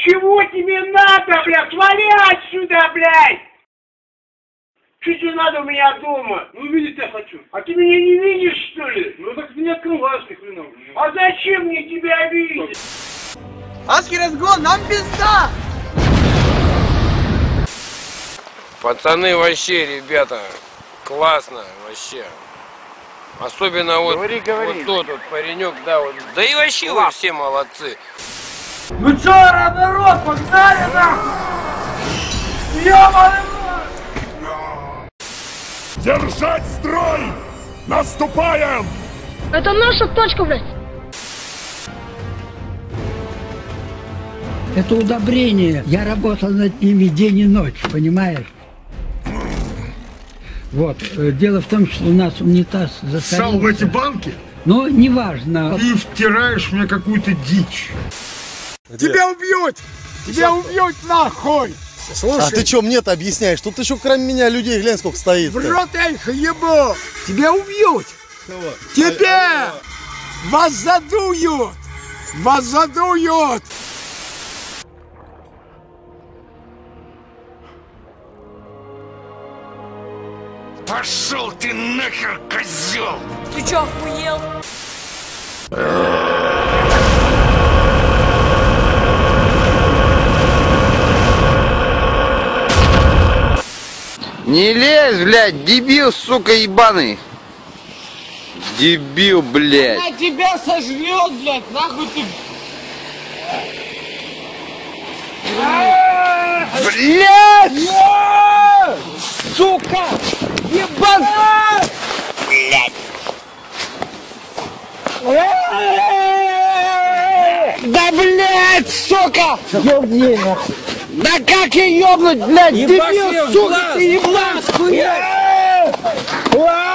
Чего тебе надо, блядь? Вали отсюда, блядь! Что тебе надо у меня дома? Ну, видеть я хочу. А ты меня не видишь, что ли? Ну, так ты не открываешь ни хрена. А зачем мне тебя видеть? Адский разгон, нам пизда! Пацаны, вообще, ребята, классно, вообще. Особенно вот, вот тот вот паренек, да, вот. Да и вообще вы все молодцы. Ну чё, народ, погнали нахуй! Ёбаный рот! Держать строй! Наступаем! Это наша точка, блядь! Это удобрение. Я работал над ними день и ночь, понимаешь? Вот. Дело в том, что у нас унитаз засорился. Сал в эти банки? Но неважно. Ты втираешь мне какую-то дичь. Тебя убьют! Тебя убьют нахуй! Слушай, а ты что мне-то объясняешь? Тут еще кроме меня людей, глянь, сколько стоит. В рот я их ебу! Тебя убьют! Кого? Тебя! Вас задуют! Вас задуют! Пошел ты нахер, козел! Ты чё, охуел? Не лезь, блядь, дебил, сука, ебаный. Дебил, блядь. Она тебя сожрет, блядь, нахуй ты. Блядь! Сука! Ебан! Блядь! Да, блядь, сука! Ёбни, нахуй! Да как ее ёбнуть, блядь, дебил, сука, ты ебан!